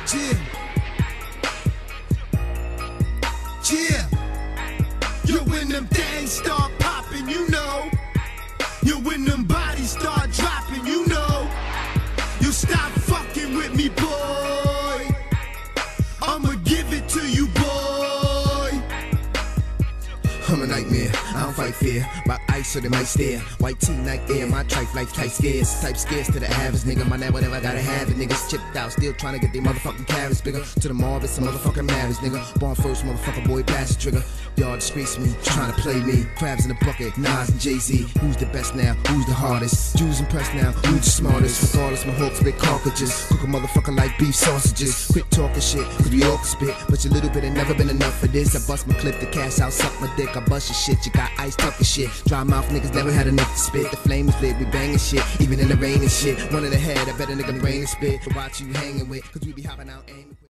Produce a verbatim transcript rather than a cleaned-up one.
Yeah. Yeah. You when them things start popping, you know. You when them bodies start dropping, you know. You stop fucking with me, boy. I'ma give it to you, boy. I'm a nightmare, I don't fight fear. Rock ice so they might stare. White tee, night air, my trife life type scarce. Type scarce to the average nigga, my net whatever I gotta have it. Niggas chipped out, still trying to get their motherfucking carrots bigger. To the mob, it's a motherfucking marriage, nigga. Born first, motherfucker boy, pass the trigger. Y'all disgrace me, trying to play me. Crabs in the bucket, Nas and Jay-Z. Who's the best now? Who's the hardest? Jews impressed now, who's the smartest? Regardless, my hawks big cartridges. Cook a motherfucker like beef sausages. Quit talking shit, cause we all can spit. But your little bit ain't never been enough for this. I bust my clip, the cash out, suck my dick. I bust your shit, you got ice tucking shit. Dry mouth niggas never had enough to spit. The flame is lit, we banging shit, even in the rain and shit. One in the head, I bet a nigga brain and spit. To watch you hanging with, cause we be hopping out aiming.